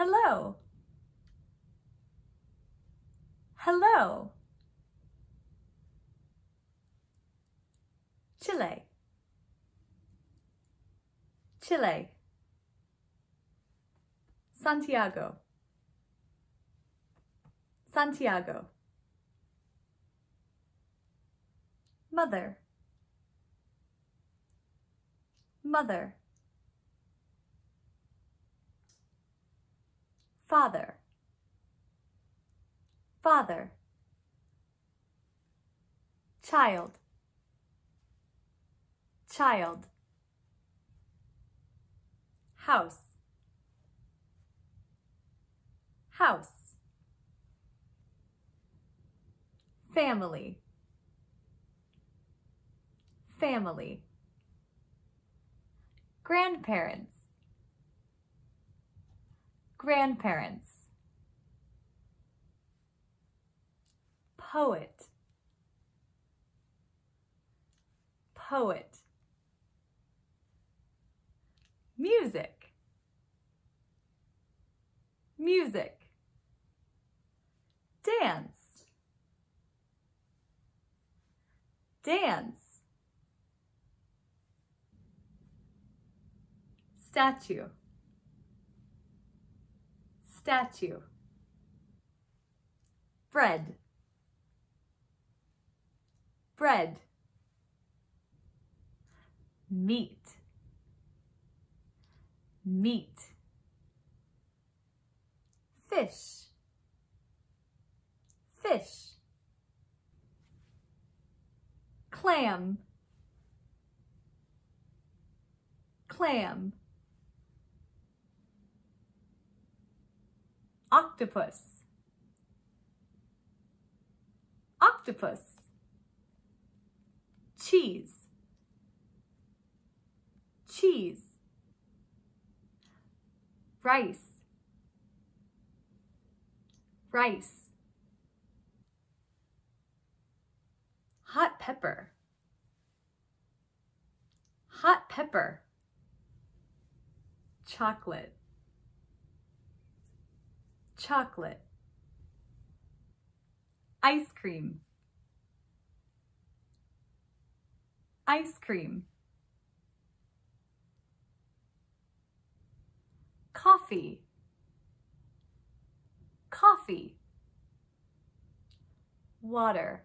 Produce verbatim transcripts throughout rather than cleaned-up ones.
Hello. Hello. Chile. Chile. Santiago. Santiago. Mother. Mother. Father. Father. Child. Child. House. House. Family. Family. Grandparents. Grandparents. Poet. Poet. Music. Music. Dance. Dance. Statue. Statue. Bread. Bread. Meat. Meat. Fish. Fish. Clam. Clam. Octopus. Octopus. Cheese. Cheese. Rice. Rice. Hot pepper. Hot pepper. Chocolate. Chocolate. Ice cream. Ice cream. Coffee. Coffee. Water.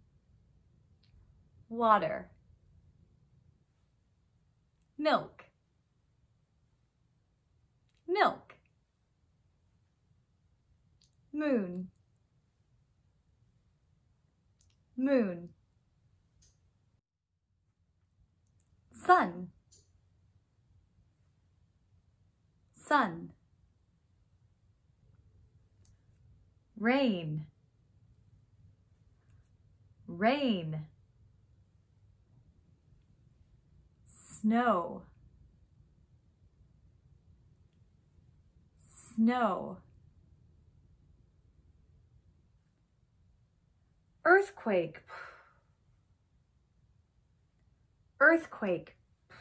Water. Milk. Milk. Moon. Moon. Sun. Sun. Rain. Rain. Snow. Snow. Earthquake. Earthquake.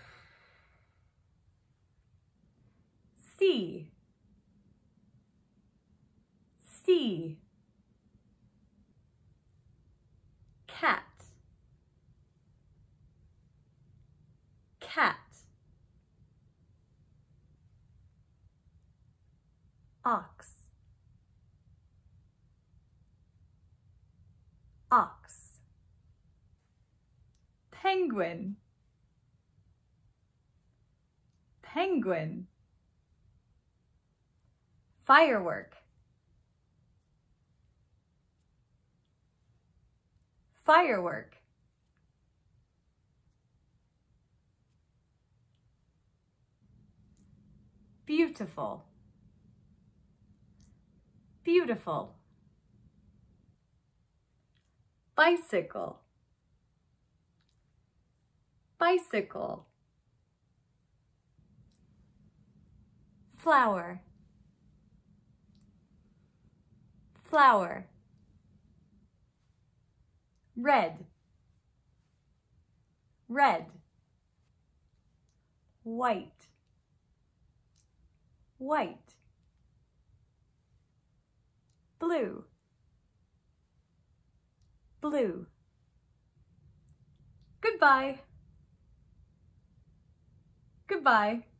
Sea. Sea. Cat. Cat. Ox. Ox. Penguin. Penguin. Firework. Firework. Beautiful. Beautiful. Bicycle. Bicycle. Flower. Flower. Red. Red. White. White. blue, blue. Goodbye. Goodbye.